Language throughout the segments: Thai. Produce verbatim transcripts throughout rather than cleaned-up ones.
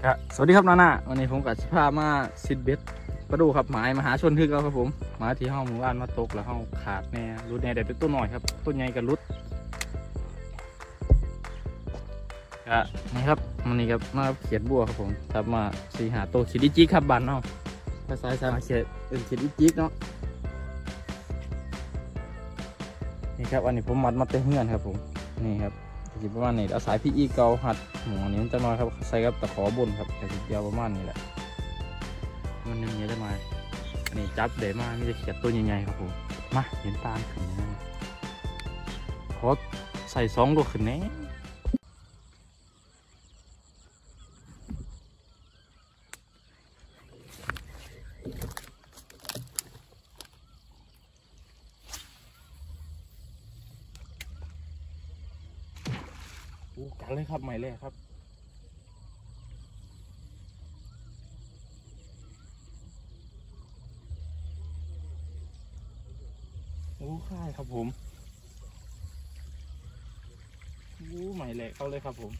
ครับสวัสดีครับนานาวันนี้ผมกับชิพามาซิดเบ็ดมาดูครับหมายมหาชนทึกแล้วครับผมหมายที่ห้องหมู่บ้านมาตกแล้วห้องขาดแน่รุดแน่แต่ตัวหน่อยครับตัวใหญ่กับรุดก็นี่ครับมันนี่ครับมาเขียดบัวครับผมครับมาสีหาตัวขีดดิจิกครับบันเนาะภาษาสามเขียดเป็นขีดดิจิกเนาะนี่ครับอันนี้ผมมัดมาเต็มเงื่อนครับผมนี่ครับสิประมาณนี้เอาสายพี่อีเกาหัดหมูนี้มันจะมาครับใส่กับตะขอบนครับแต่สิยาวประมาณนี้แหละมันนึงเยอะจะมาอันนี้จับเดมามีแต่เขียดตัวใหญ่ๆครับผมมาเห็นตาขึ้นนะขอใส่สองตัวขึ้นแน่โอ้กันเลยครับใหม่เลยครับโอ้ค่ายครับผมโอ้ใหม่เลยเข้าเลยครับผม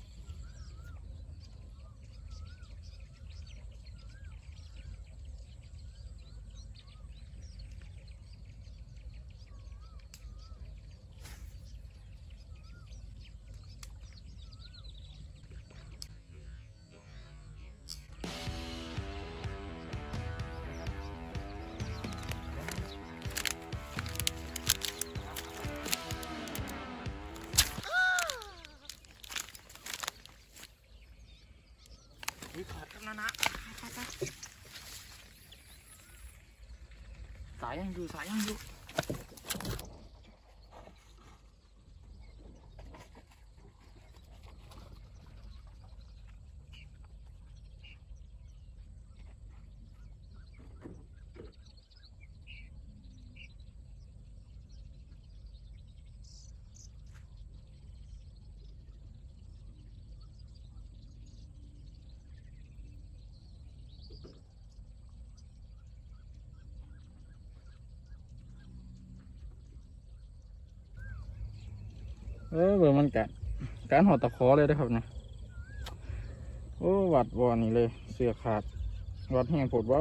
ขาดกันนะนะสายยังอยู่สายยังอยู่เออเบอร์มันกัดการหอดตะขอเลยได้ครับเนี่ยโอ้วัดวอนี่เลยเสือขาดวัดแห้งปวดว่า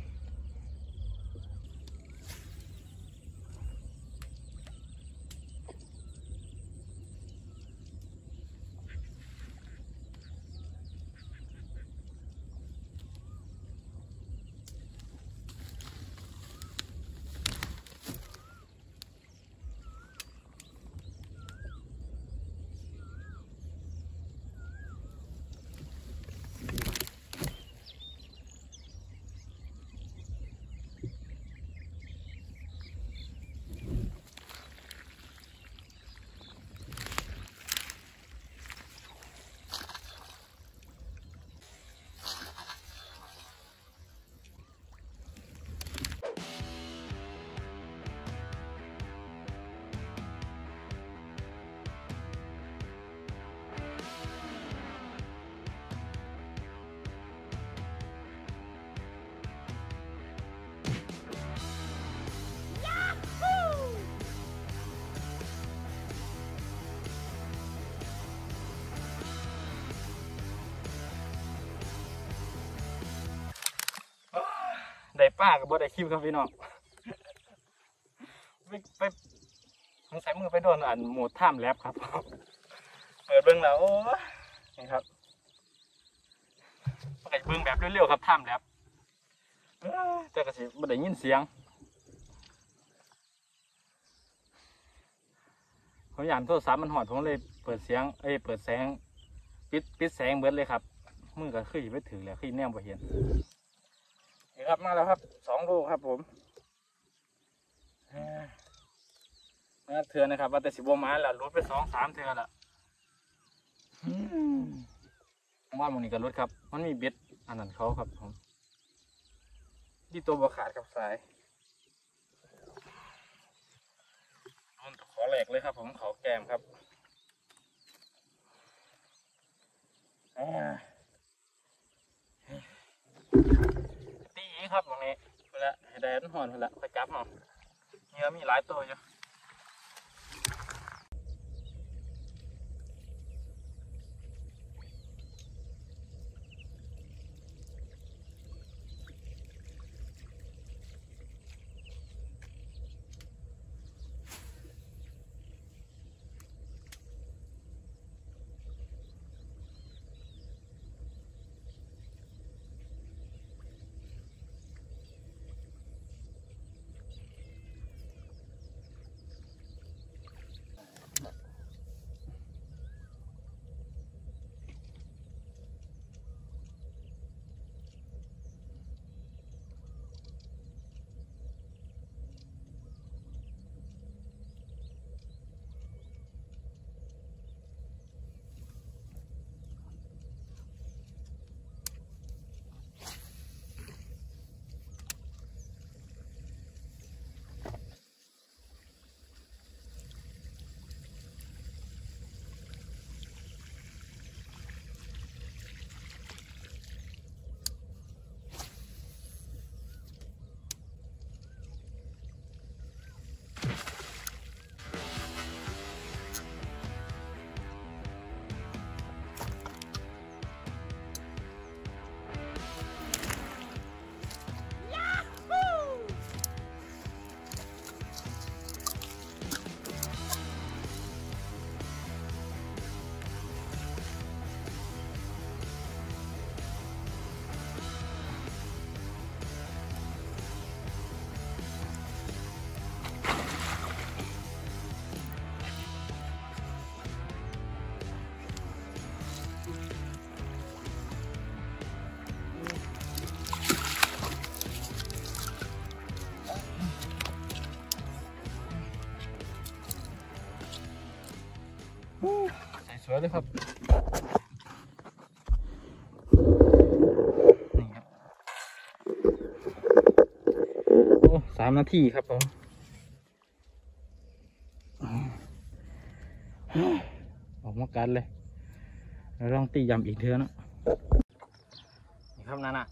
ได้ป้ากับบ่ได้คิวครับพี่น้องไปไปสงสัยมือไปโดนอันโหมดท่ามแลบครับเปิดเบิ้งแล้วโอ้นี่ครับไปเบิ้งแบบเร็วๆครับท่ามแลบแต่กระสิบ่ได้ยินเสียงผมอยากโทรศัพท์มันหอดผมเลยเปิดเสียงเอ้ยเปิดแสงปิดปิดแสงเบิดเลยครับมือก็ขึ้นไปถึงแล้วขึ้นแนมบ่เห็นนี่ครับมาแล้วครับสองลูกครับผมมาเถื่อนนะครับว่าแต่สิบโมมาแล้วรุดไปสองสามเถื่อนละว่ามันนี่ก็รุดครับมันมีเบ็ดอันนั้นเขาครับผมที่ตัวบขาดกับสายมันขอแหลกเลยครับผมเขาแกมครับตีครับตรงนี้เวลาแดดหอนเวลาไปจับเนาะเนื้อมีหลายตัวอยู่วยเลยครับนี่ครับโอ้สามนาทีครับผมออกมากันเลยเราลองตียำอีกเท่านะนี่ครับนั่นน่ะ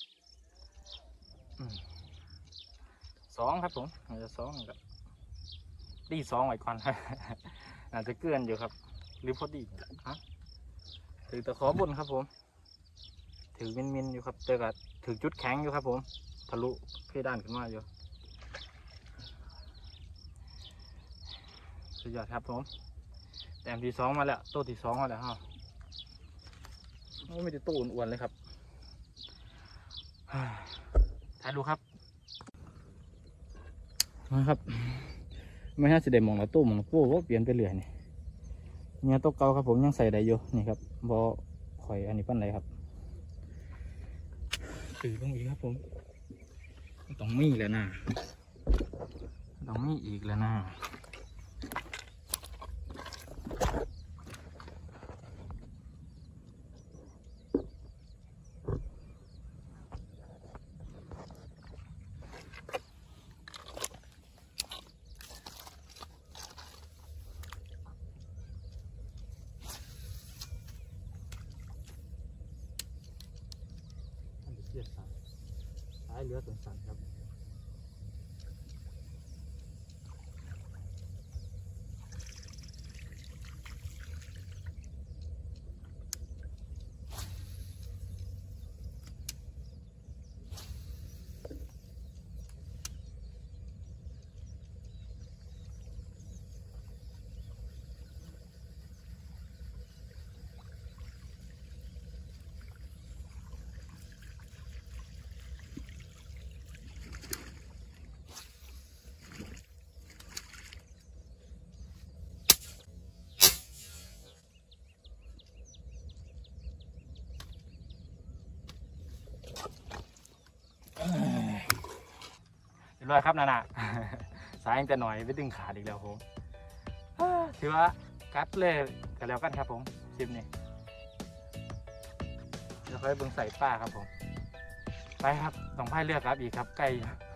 สองครับผมอาจจะสองกับตีสองไว้ก่อน อาจจะเกินอยู่ครับหรือพอดีฮะถือตะขอบนครับผมถือมินมินอยู่ครับเจอกับถือจุดแข็งอยู่ครับผมทะลุเพดานขึ้นมาอยู่สุดยอดครับผมแต้มที่สองมาแล้วโต้ที่สองมาแล้วฮะโอ้ไม่ได้โต้อ้วนๆเลยครับถ่ายดูครับนะครับไม่น่าจะได้มองแล้วตู้มองตู้ว่าเปลี่ยนไปเรื่อยนี่เนี่ยโต๊ะเก่าครับผมยังใส่ได้อยู่นี่ครับบอข่อยอันนี้ปั้นอะไรครับถือต้องอีกครับผมต้องมีแล้วนะต้องมีอีกแล้วนะเสียดสันซ้ายเรือสันสันครับเรียบร้อยครับนานาสายยังแต่หน่อยไปดึงขาดอีกแล้วผมถือว่ากัดเลยกันแล้วกันครับผมชิมนี่เดี๋ยวค่อยเบิ่งใส่ป้าครับผมไปครับต้องพายเรือครับอีกครับไก่